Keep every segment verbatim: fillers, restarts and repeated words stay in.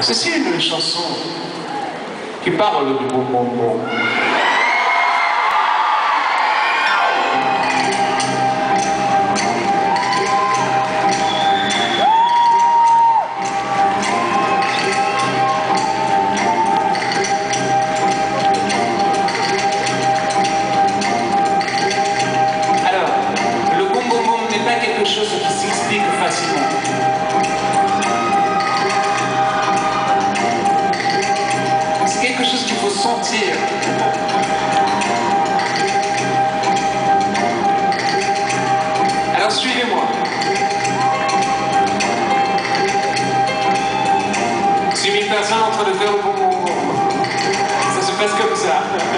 Ceci est une chanson qui parle de bon bon bon. Alors, le bon bon bon n'est pas quelque chose qui s'explique facilement. Quelque chose qu'il faut sentir. Alors suivez-moi. Si mille personnes en train de faire le bon bon bon, ça se passe comme ça.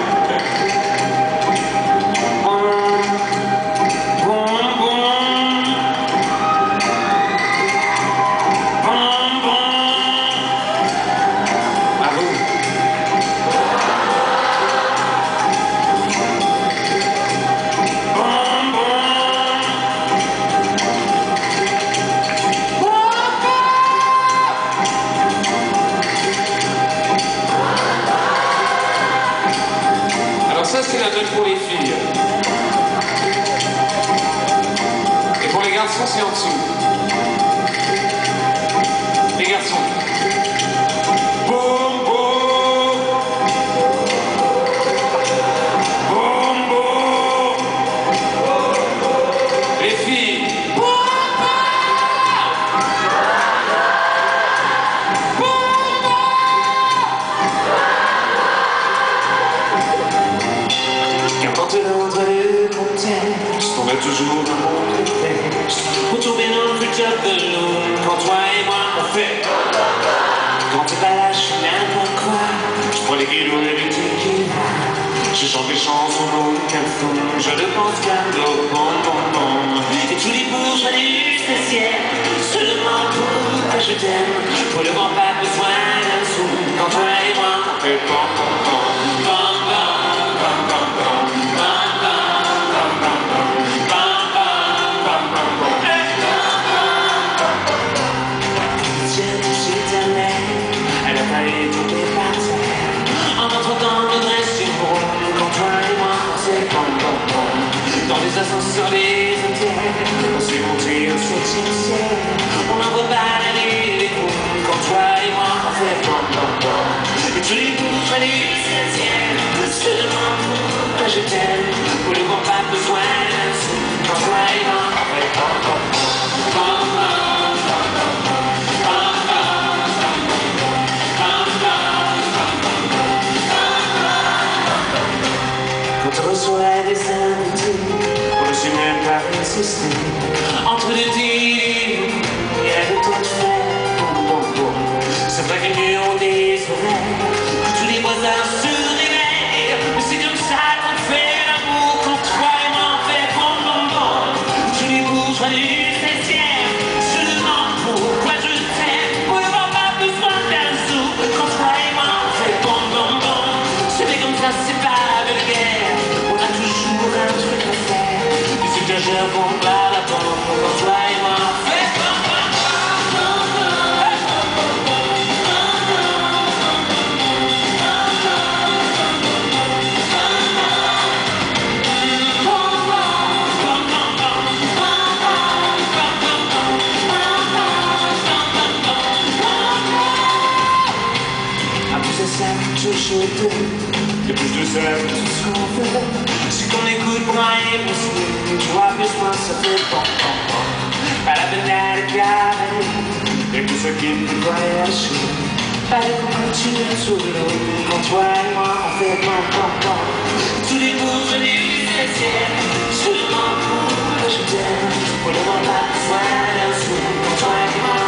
Ça, c'est la note pour les filles. Et pour les garçons, c'est en dessous. Les garçons. Boum, boum. Boum, boum. Les filles. Boum, Entre les contextes, on a toujours un bon prétexte pour tomber dans le futur de nous. Quand toi et moi on fait, quand t'es pas là, je suis n'importe quoi. Je prends les kilos et les tequila. Je chante des chansons au café. Je ne pense qu'à nos bon bon bon. Et tous les bourgeois du spécial, seulement pour que je t'aime. Pour le grand pas besoin d'un sou. Quand toi et moi on fait bon bon bon. Dans les ascenseurs, les hôtels, on s'est monté au septième ciel. On n'envoie pas la nuit les coups. Quand toi et moi on fait pom pom pom. Et tous les bourgeois du septième, seulement pour que je t'aime. Pour le grand pas besoin d'un sou. Quand toi et moi on fait pom pom pom. Pom pom pom pom pom. Pom pom pom pom pom. Pom pom pom pom pom. Quand on reçoit des invités, je n'ai même pas résisté. Entre deux délires, il y a de temps de faire. Bon, bon, bon. C'est vrai que les murs ont des oreilles, que tous les voisins se réveillent. Mais c'est comme ça qu'on fait l'amour. Quand toi et moi on fait bon, bon, bon. Tous les bourgeois du septième se demandent pourquoi je t'aime. Pour ne avoir pas besoin d'un sou. Quand toi et moi on fait bon, bon, bon. C'est fait comme ça, c'est pas de la guerre. On a toujours un truc à faire. Je bombe à la bombe, quand toi et moi on fait bon, bon, à plus de ça, toujours deux. Et plus de ça, tout ce qu'on fait. C'est qu'on écoute pour rien possible. Tu vois, plus moi, ça fait bon, bon, bon. Pas la peine d'aller cavaler. Et tout ce qui me voyager. Pas de continuer sous l'eau. Quand toi et moi, on fait bon, bon, bon. Tous les bourgeois du septième, seulement pour que je t'aime. Pour le moment, pas besoin d'un sou. Quand toi et moi,